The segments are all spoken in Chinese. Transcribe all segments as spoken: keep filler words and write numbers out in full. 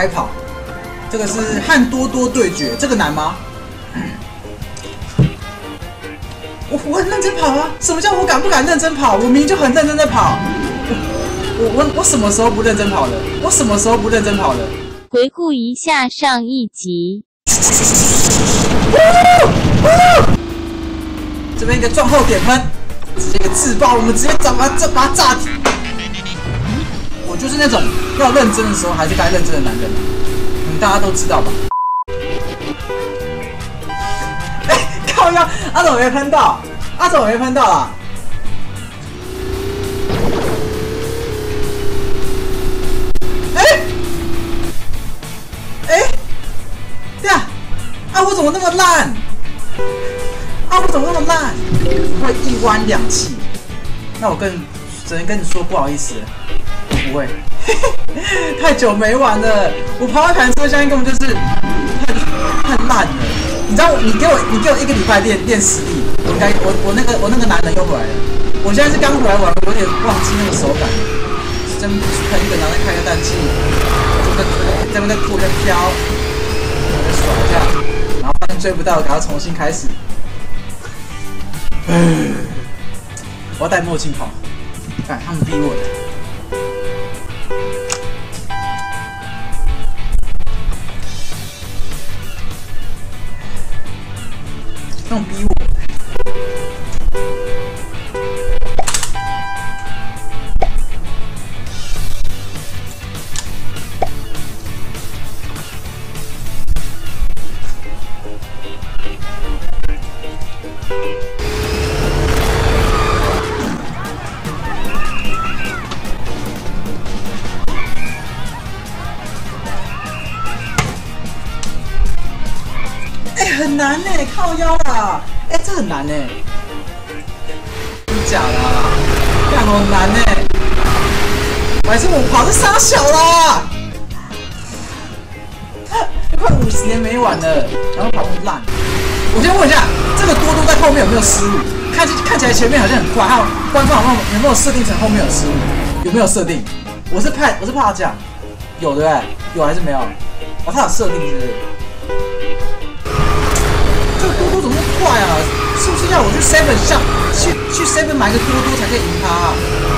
开跑。这个是和多多对决，这个难吗？我我很认真跑啊！什么叫我敢不敢认真跑？我明明就很认真在跑。我我我什么时候不认真跑了？我什么时候不认真跑了？ 回顾一下上一集。 这边一个撞后点喷，直接一个自爆，我们直接把它这把它炸体。我就是那种要认真的时候还是该认真的男人，你们大家都知道吧？哎、欸，靠腰，阿总没喷到，阿总没喷到啊！哎、欸，哎、欸，对啊，啊我怎么那么烂？啊我怎么那么烂？会一弯两气，那我跟只能跟你说不好意思了，不会，太久没玩了。我跑到砍车现在根本就是太太烂了。你知道你给我你给我一个礼拜练练实力，我该我我那个我那个男人又回来了。我现在是刚回来玩，有点忘记那个手感了。真喷一个，然后再开个氮气，这个这边再吐再飘，然后再甩一下，然后发现追不到，给他重新开始。我要戴墨镜跑，看他们逼我的。那种逼我。很难呢、欸，靠腰啦！哎、欸，这很难呢、欸，真假的啊？干好难呢、欸！还是我跑是傻小啦！快五十年没玩了，然后跑那么烂。我先问一下，这个多多在后面有没有失误？看看起来前面好像很快，还有官方好像有没有设定成后面有失误？有没有设定？我是怕我是怕他这样，有对不对？有还是没有？哦，他有设定是不是？这个多多怎么那么快啊？是不是要我去 seven 下去去 seven 买个多多才可以赢他啊？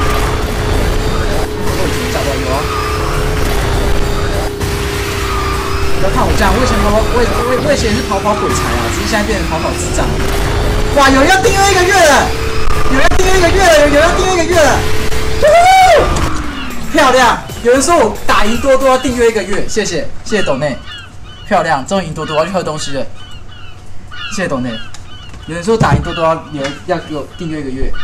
我以前找到有啊。不要看我这样，我以前跑跑，我我我以前是跑跑鬼才啊，只是现在变成跑跑智障。哇，有人要订阅一个月了，有人要订阅一个月了，有人要订阅一个月了，漂亮！有人说我打赢多多要订阅一个月，谢谢谢谢斗内，漂亮，终于赢多多，我要去喝东西了。谢谢董内，有人说打赢多多要有要给我订阅一个月，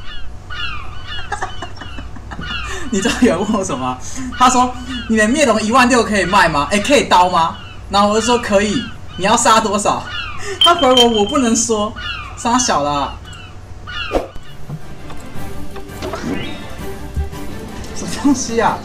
你知道有人问我什么吗？他说你的灭龙一万六可以卖吗？哎、欸，可以刀吗？然后我就说可以，你要杀多少？他回我我不能说，杀小啦。什么东西啊？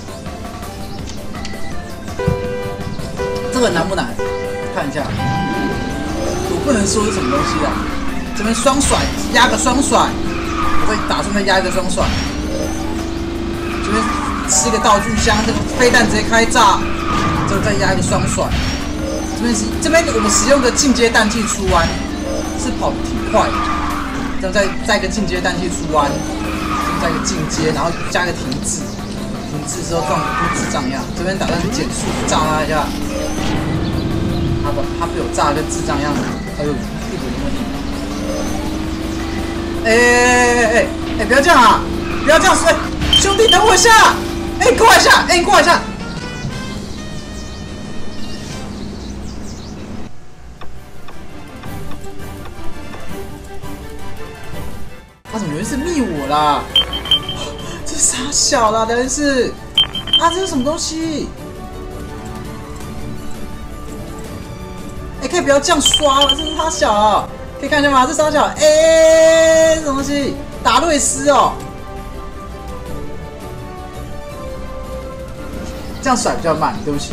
这个难不难？看一下。我不能说是什么东西啊！这边双甩压个双甩，我会打算再压一个双甩。这边吃个道具箱，这个飞弹直接开炸，这个再压一个双甩。这边是这边我们使用的进阶氮气出弯，是跑得挺快的。这样再再一个进阶氮气出弯，再一个进阶，然后加一个停止，停止之后撞跟智障一样。这边打算减速炸他一下。他把他被我炸得跟智障一样，哎呦，屁股有问题！哎哎哎哎，不要这样啊！不要这样子，兄弟，等我一下！哎，你过来一下！哎，你过来一下！他怎么有人是密我啦？这傻小啦，等于是啊，这是什么东西？哎、欸，可以不要这样刷了，这是他小啊，可以看见吗？这傻小，哎、欸，这什么东西？打瑞斯哦，这样甩比较慢，对不起。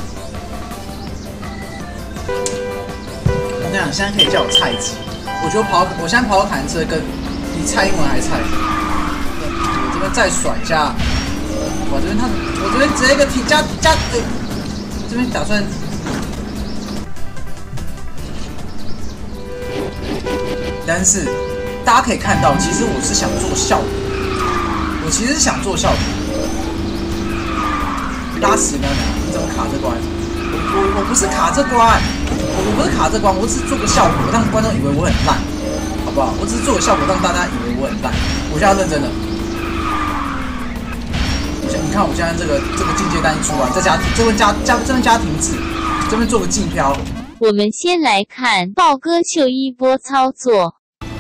我跟你讲，现在可以叫我菜鸡，我觉得跑，我现在跑坦克车跟比蔡英文还菜。我这边再甩一下，我这边他，我这边直接一个提加加，哎、欸，这这边打算，但是大家可以看到，其实我是想做效果，我其实是想做效果。拉屎呢？你怎么卡这关？我我我不是卡这关，我我不是卡这关，我只是做个效果，让观众以为我很烂，好不好？我只是做个效果，让大家以为我很烂。我现在要认真的。你看我现在这个这个进阶单一出完，再加这边加加这边加停止，这边做个竞飘。 我们先来看豹哥秀一波操作。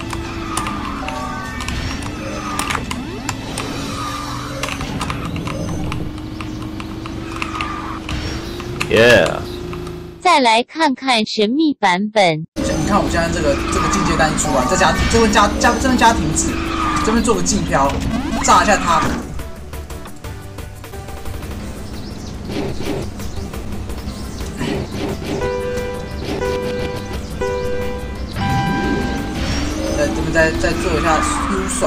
Yeah。 再来看看神秘版本。 你看我现在这个这个进阶单一出完，再加这边加加这边加停止，这边做个竞飘，炸一下它。在这边再再做一下 U 甩，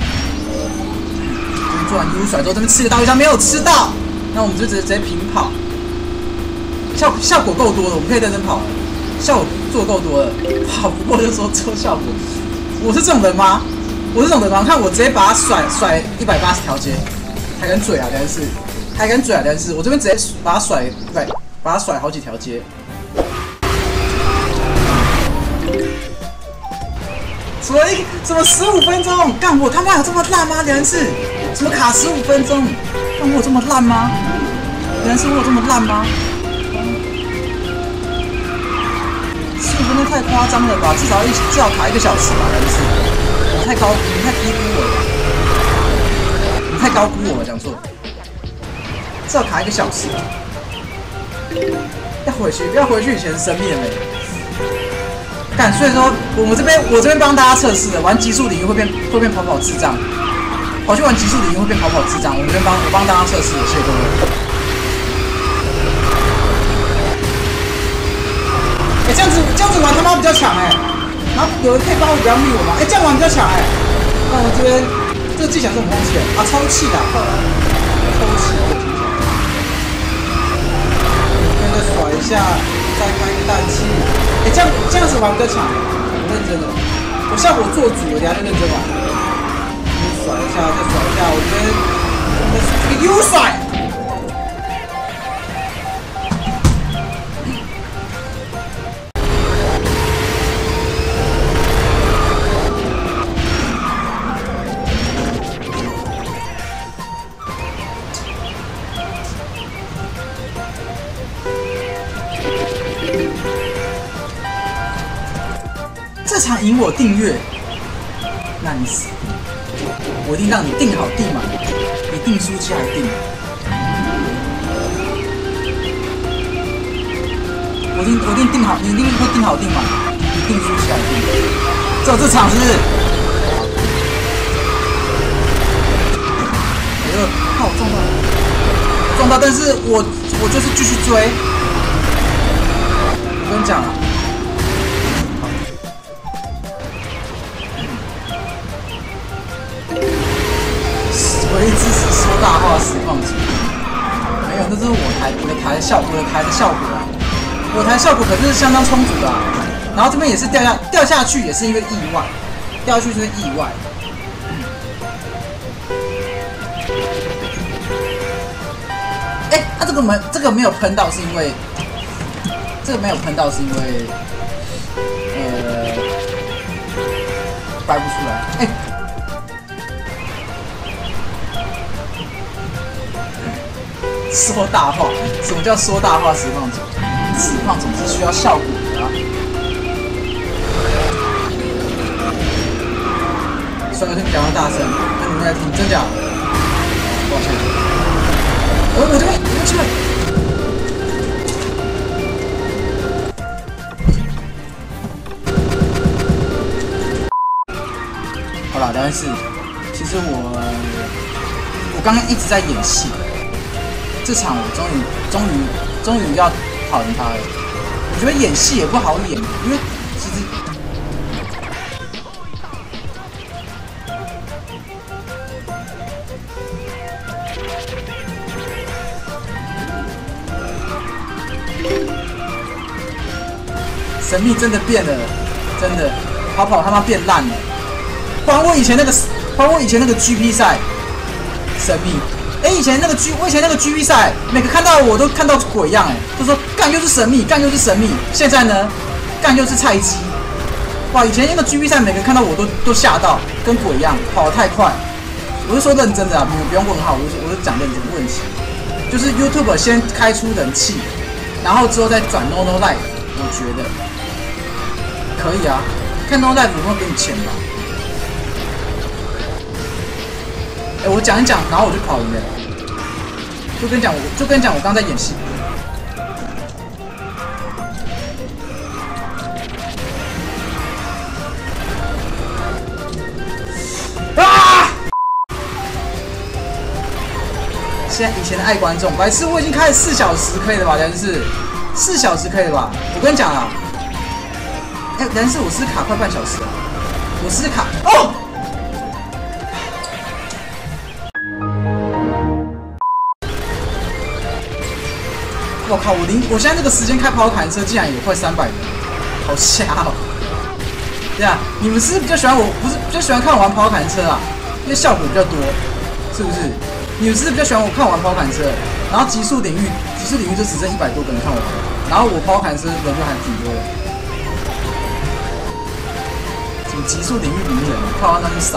这边做完 U 甩之后，这边吃个刀一下没有吃到，那我们就直接直接平跑，效效果够多了，我们可以认真跑了，效果做够多了，跑不过就说做效果，我是这种人吗？我是这种人吗？看我直接把它甩甩一百八十条街，还敢嘴啊，真是，还敢嘴啊，真是，我这边直接把它甩一百，把它甩好几条街。什么一什么十五分钟？干我他妈有这么烂吗？连是什么卡十五分钟？干我有这么烂吗？连是我有这么烂吗？十五分钟太夸张了吧？至少一至少卡一个小时吧？连是你太高，你太低估我了，你太高估我了，讲错，至少卡一个小时。要回去，要回去以前生命了。干，所以说我们这边我这边帮大家测试的，玩极速领域会变会变跑跑智障，跑去玩极速领域会变跑跑智障。我们这边帮我帮大家测试的，谢谢各位。哎、欸，这样子这样子玩他妈比较强哎、欸，然后有人可以帮我不要密我吗？哎、欸，这样玩比较强哎、欸。那我这边这个技巧是什么东西啊？抽气的，抽气的技巧。跟着甩一下，再开个氮气。哎、欸，这样这样子玩比较强，我认真的，我效果做主了，等下就认真玩。U 甩一下，再甩一下，我觉得这个 U 甩。这场赢我订阅，那你死！我一定让你订好订满，你订书机还订？我一定我一定订好，你一定会订好订满，你订书机还订？只有这场是不是？哎呦，看我撞到，我撞到，但是我我就是继续追。我跟你讲啊。唯一支持说大话实况组，没有，那这是我台我的台的效果，我的台的效果啊，我台效果可是相当充足的、啊。然后这边也是掉下掉下去，也是因为意外，掉下去是意外。哎、欸，他、啊、这个没这个没有喷到，是因为这个没有喷到是因为呃掰不出来，哎、欸。说大话，什么叫说大话？实况组，实况总是需要效果的啊。虽然听讲的大声，那你们在听，真假？抱歉。我我这边，我这边。好了，但是其实我我刚刚一直在演戏。这场我终于、终于、终于要跑赢他了。我觉得演戏也不好演，因为其实神秘真的变了，真的，跑跑他妈变烂了。还我以前那个，还我以前那个 G P 赛，神秘。哎、欸，以前那个 G， 我以前那个 G P 赛，每个看到我都看到鬼样哎、欸，就说干又是神秘，干又是神秘。现在呢，干又是菜鸡。哇，以前那个 G P 赛，每个看到我都都吓到，跟鬼一样，跑得太快。我是说认真的啊，你们不用问号，我是我是讲认真的问题。就是 YouTube 先开出人气，然后之后再转 No No Live， 我觉得可以啊。看 No Live 有没有给你钱吧？哎、欸，我讲一讲，然后我就跑赢了。就跟你讲，我就跟你讲，我刚在演戏。啊！现在以前的爱观众，白痴，我已经开了四小时，可以了吧？人是四小时可以了吧？我跟你讲啊，哎、欸，人是我是卡快半小时啊，我是卡哦。我靠！我零，我现在这个时间开跑卡车竟然有快三百人，好瞎哦！对啊，你们是比较喜欢我，不是比较喜欢看我玩跑卡车啊？因为效果比较多，是不是？你们是比较喜欢我看我玩跑卡车，然后极速领域，极速领域就只剩一百多个人看我玩，然后我跑卡车人就还挺多的。什么极速领域名人，靠那么少？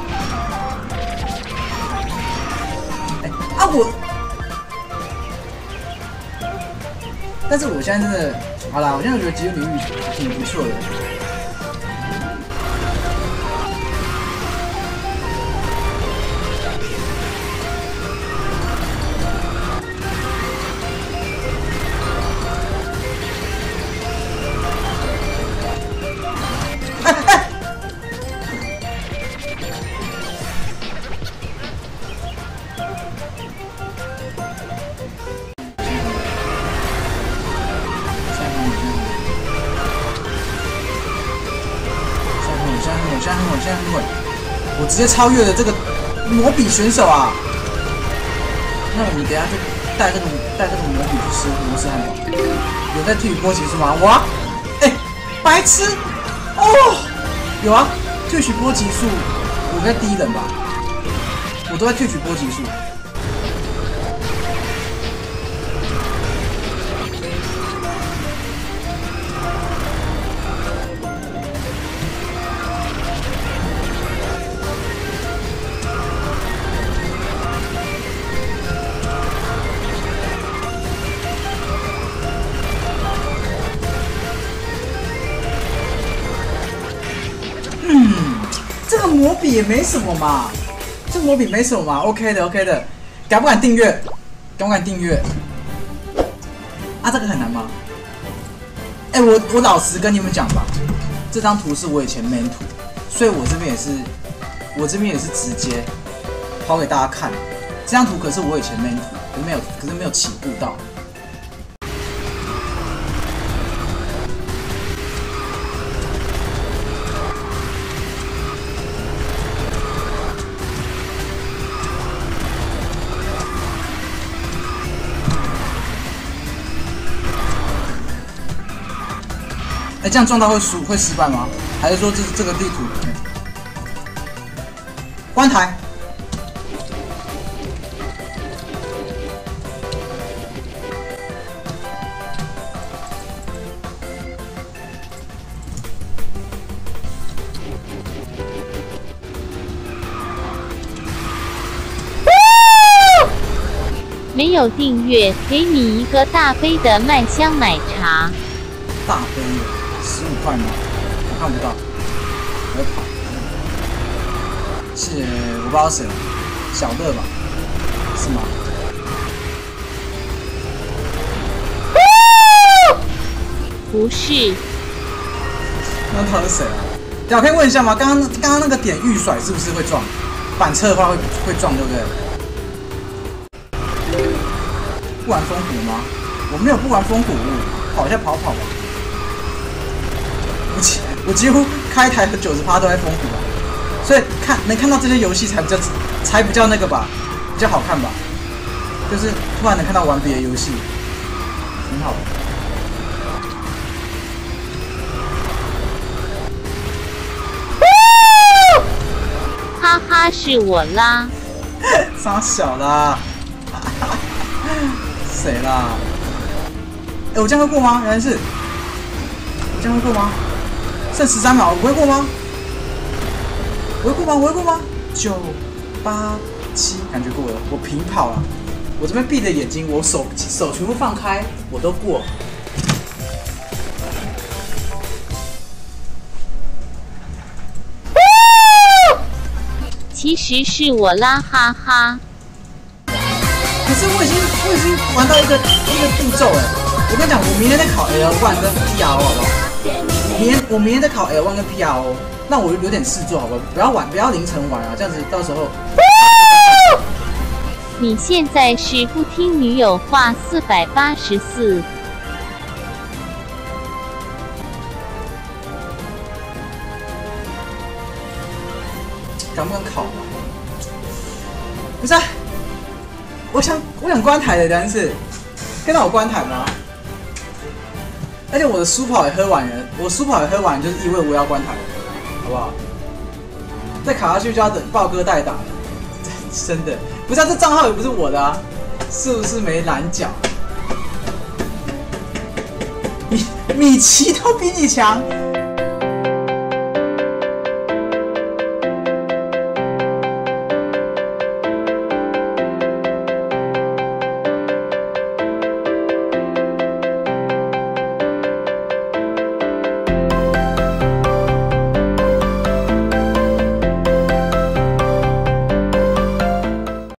哎、欸、啊我。但是我现在真的，好啦，我现在觉得极速领域挺不错的。哎哎！我现在很稳，现在很稳，我直接超越了这个魔比选手啊！那我们等一下就带这个带这个魔比去吃摩斯汉堡。有在退波极速吗？哇！哎、欸，白痴！哦，有啊，退取波极速，我应该第一人吧？我都在退取波极速。魔比也没什么嘛，这魔比没什么嘛 ，OK 的 ，OK 的，敢不敢订阅？敢不敢订阅？啊，这个很难吗？哎、欸，我我老实跟你们讲吧，这张图是我以前 main 图，所以我这边也是，我这边也是直接抛给大家看。这张图可是我以前 main 图，可是没有，可是没有起步到。哎、欸，这样撞到会输会失败吗？还是说这这个地图？关台。 没有订阅，给你一个大杯的麦香奶茶。 大杯的。十五块吗？我看不到，我跑。谢谢，我不知道谁了，小乐吧？是吗？ 不是。 那他是谁啊？我可以问一下吗？刚刚刚刚那个点预甩是不是会撞？反侧的话会会撞，对不对？不玩风骨吗？我没有不玩风骨，跑一下跑跑吧。我几我几乎开台的九十趴都在风骨吧，所以看能看到这些游戏才比较才比较那个吧，比较好看吧。就是突然能看到玩别的游戏，挺好的。 哈是我啦。 傻小啦，谁啦？哎、欸，我这样会过吗？原来是我这样会过吗？剩十三秒，我不会过吗？我会过吗？我会过吗？九、八、七，感觉过了。我平跑了。我这边闭着眼睛，我手手全部放开，我都过。 其实是我啦，哈哈。 可是我已经我已经玩到一个一个步骤哎，我跟你讲，我明天在考 L 一 跟 P R O 好不好？我明天我明天在考 L 一 跟 P R O， 那我有点事做好不好？不要晚，不要凌晨玩啊，这样子到时候。 你现在是不听女友话四百八十四。 敢不敢考？不是、啊，我想我想关台的，但是跟到我关台吗？而且我的书跑也喝完了，我书跑也喝完，就是意味我要关台了，好不好？再卡下去就要等豹哥代打了，真的不是啊，这账号也不是我的啊，是不是没拦脚？米米奇都比你强。